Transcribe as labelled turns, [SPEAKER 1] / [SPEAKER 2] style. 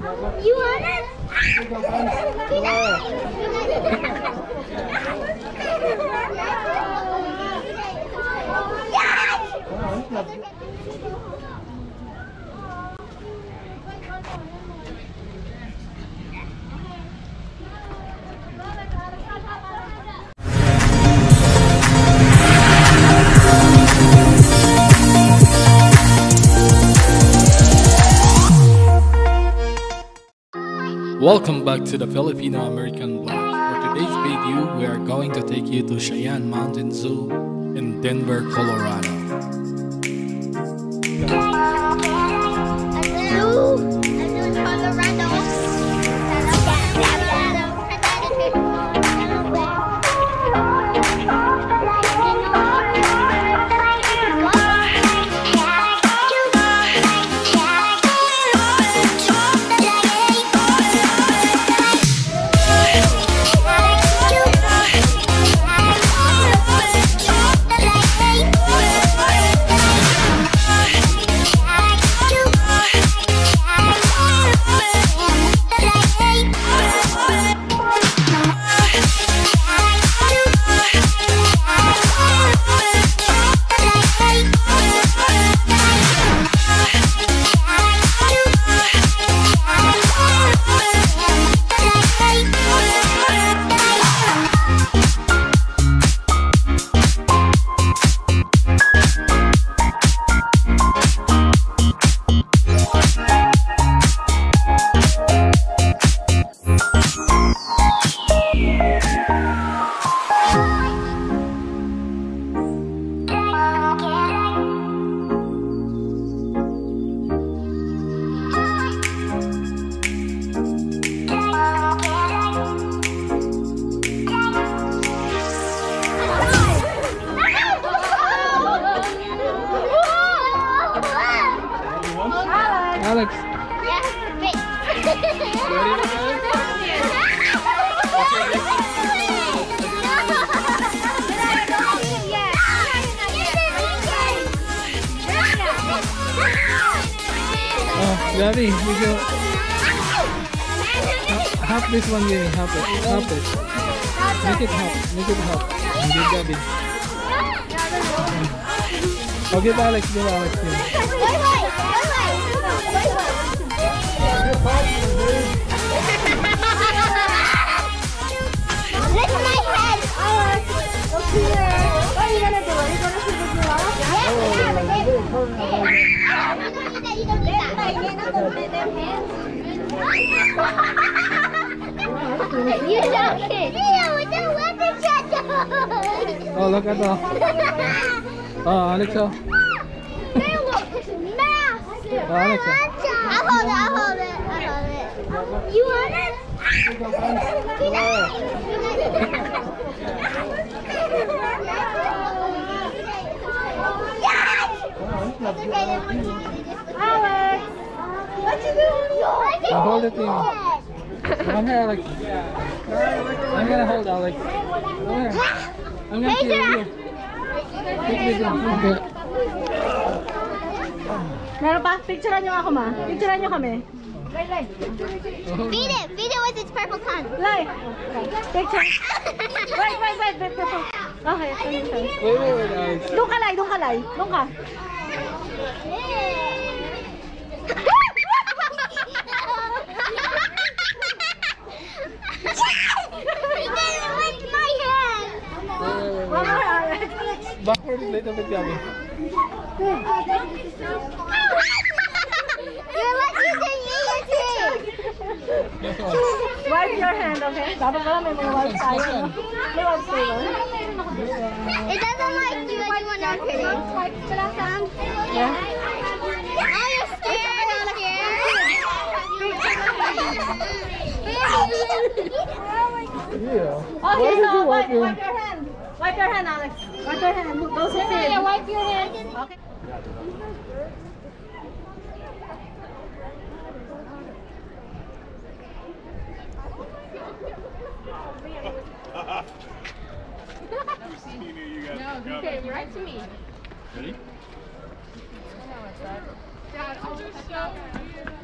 [SPEAKER 1] You want it?
[SPEAKER 2] Welcome back to the Filipino American Vlog. For today's video, we are going to take you to Cheyenne Mountain Zoo in Denver, Colorado. Alex.
[SPEAKER 1] Yeah, wait.
[SPEAKER 2] Oh, Gabby, we go. Half this one, Gabby. Half it. Half it. Make it half. Make it half. And give Gabby. Oh, give Alex. Give Alex. Give. Oh, look at that. Oh, Alexa.
[SPEAKER 1] They look massive.
[SPEAKER 2] Oh, Alexa.
[SPEAKER 1] I'll hold it. I'll hold it. I'll hold it. You want it? Alex, what you doing?
[SPEAKER 2] Hold it in. Come here, Alex. I'm gonna hold Alex. Come here. I'm gonna see you.
[SPEAKER 3] Meron pa? Picturean nyo ako, ma. Picturean nyo kami. Lay.
[SPEAKER 1] Feed it with its purple tongue.
[SPEAKER 3] Lay. Picture. Wait. Okay,
[SPEAKER 2] Wait, Alex.
[SPEAKER 3] Doon ka, Lay. Doon ka.
[SPEAKER 2] Backward a little bit, Gabby.
[SPEAKER 1] You're like using your teeth.
[SPEAKER 3] Wipe your hand, okay? Dapat pala may mga wipe tayo. May wipe tayo.
[SPEAKER 1] It doesn't like you when you want to pretty.
[SPEAKER 3] Yeah.
[SPEAKER 1] Oh, you're scared.
[SPEAKER 2] Yeah.
[SPEAKER 3] Okay, so wipe your hand. Wipe your hand, Alex. Wipe your hand. Go sit in.
[SPEAKER 1] Yeah, wipe your hand.
[SPEAKER 3] Okay.
[SPEAKER 4] No, okay, right to me.
[SPEAKER 2] Ready?
[SPEAKER 4] Dad, I'll just show you.